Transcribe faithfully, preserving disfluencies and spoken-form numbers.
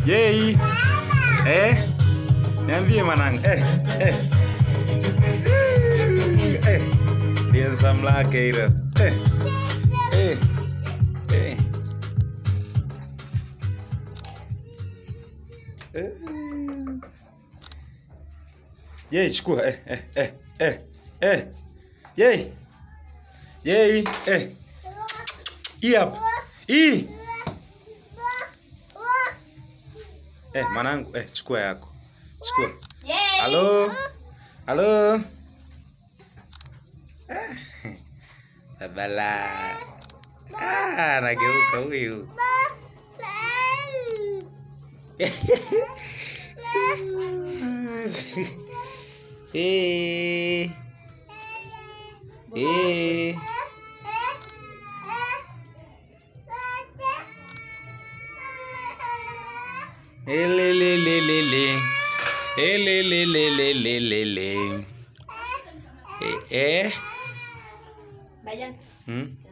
Yei. Eh? Niambie mwanangu. Eh, eh. Eh. Dia samlake ira. Eh. Eh. Eh. Eh. Yei, chukua. Eh, eh, eh, eh. Eh. Yei. Yei, eh. Hii hapa. Hii. Eh, mwanangu, eh, chukua yako. Chukua. Yay. Halo. Halo. Eh. Tabala. Ah, nageuka huyu. Eh. Eh. Ele le le le le. Ele le le le le le le. Eh eh. Vayan. Hmm?